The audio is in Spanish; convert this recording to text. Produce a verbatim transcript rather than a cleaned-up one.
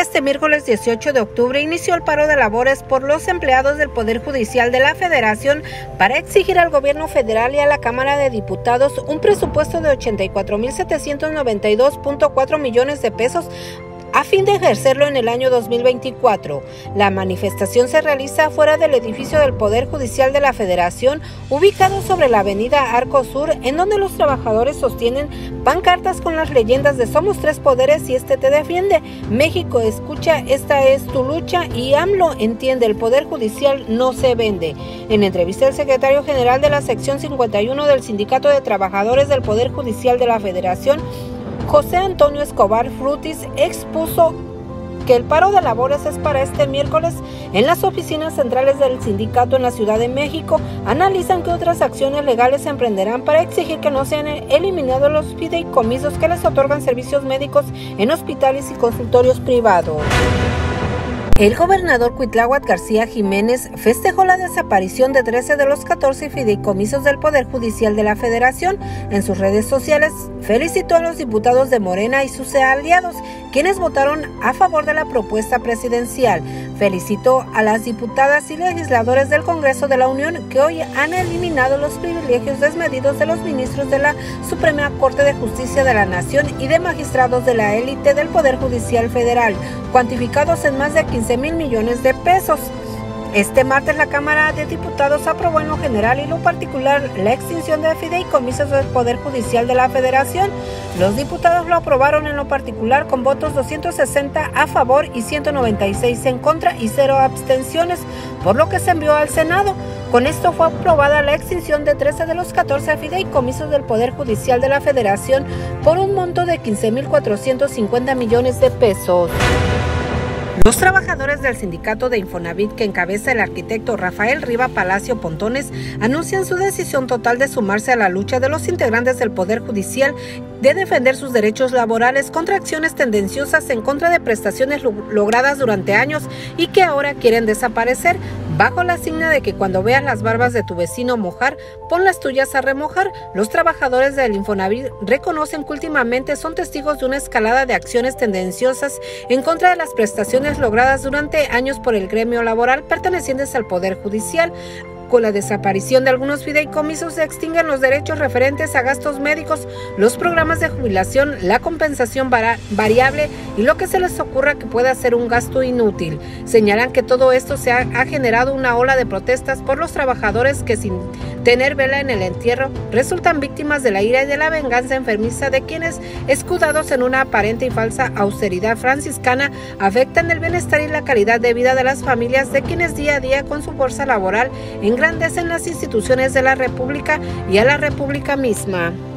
Este miércoles dieciocho de octubre inició el paro de labores por los empleados del Poder Judicial de la Federación para exigir al gobierno federal y a la Cámara de Diputados un presupuesto de ochenta y cuatro mil setecientos noventa y dos punto cuatro millones de pesos a fin de ejercerlo en el año dos mil veinticuatro. La manifestación se realiza fuera del edificio del Poder Judicial de la Federación, ubicado sobre la avenida Arco Sur, en donde los trabajadores sostienen pancartas con las leyendas de "Somos tres poderes y este te defiende", "México escucha, esta es tu lucha" y "AMLO entiende, el Poder Judicial no se vende". En entrevista, el secretario general de la sección cincuenta y uno del Sindicato de Trabajadores del Poder Judicial de la Federación, José Antonio Escobar Frutis, expuso que el paro de labores es para este miércoles. En las oficinas centrales del sindicato en la Ciudad de México analizan qué otras acciones legales se emprenderán para exigir que no sean eliminados los fideicomisos que les otorgan servicios médicos en hospitales y consultorios privados. El gobernador Cuitláhuac García Jiménez festejó la desaparición de trece de los catorce fideicomisos del Poder Judicial de la Federación. En sus redes sociales felicitó a los diputados de Morena y sus aliados, quienes votaron a favor de la propuesta presidencial. Felicitó a las diputadas y legisladores del Congreso de la Unión que hoy han eliminado los privilegios desmedidos de los ministros de la Suprema Corte de Justicia de la Nación y de magistrados de la élite del Poder Judicial Federal, cuantificados en más de quince mil millones de pesos. Este martes la Cámara de Diputados aprobó en lo general y lo particular la extinción de fideicomisos del Poder Judicial de la Federación. Los diputados lo aprobaron en lo particular con votos doscientos sesenta a favor y ciento noventa y seis en contra y cero abstenciones, por lo que se envió al Senado. Con esto fue aprobada la extinción de trece de los catorce fideicomisos del Poder Judicial de la Federación por un monto de quince mil cuatrocientos cincuenta millones de pesos. Los trabajadores del sindicato de Infonavit, que encabeza el arquitecto Rafael Riva Palacio Pontones, anuncian su decisión total de sumarse a la lucha de los integrantes del Poder Judicial de defender sus derechos laborales contra acciones tendenciosas en contra de prestaciones logradas durante años y que ahora quieren desaparecer, bajo la signa de que cuando veas las barbas de tu vecino mojar, pon las tuyas a remojar. Los trabajadores del Infonavit reconocen que últimamente son testigos de una escalada de acciones tendenciosas en contra de las prestaciones logradas durante años por el gremio laboral pertenecientes al Poder Judicial. Con la desaparición de algunos fideicomisos se extinguen los derechos referentes a gastos médicos, los programas de jubilación, la compensación variable y lo que se les ocurra que pueda ser un gasto inútil. Señalan que todo esto se ha, ha generado una ola de protestas por los trabajadores que, sin tener vela en el entierro, resultan víctimas de la ira y de la venganza enfermiza de quienes, escudados en una aparente y falsa austeridad franciscana, afectan el bienestar y la calidad de vida de las familias de quienes día a día con su fuerza laboral engrandecen las instituciones de la República y a la República misma.